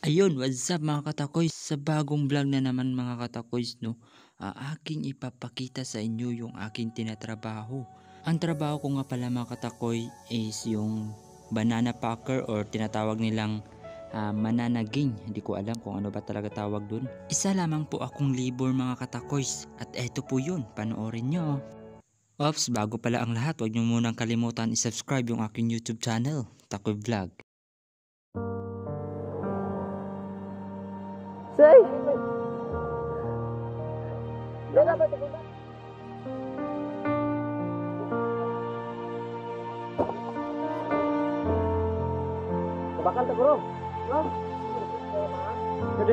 Ayun, what's up mga katakoys? Sa bagong vlog na naman mga katakoys, no? Aking ipapakita sa inyo yung aking tinatrabaho. Ang trabaho ko nga pala mga katakoy is yung banana packer or tinatawag nilang mananaging. Hindi ko alam kung ano ba talaga tawag dun. Isa lamang po akong labor mga katakoys. At eto po yun, panoorin nyo. Ops, bago pala ang lahat, huwag nyo munang kalimutan i-subscribe yung aking YouTube channel, Takoy Vlog. Say! Dala ba ito? Bakal ta bro? No? Jadi.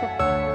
Ito.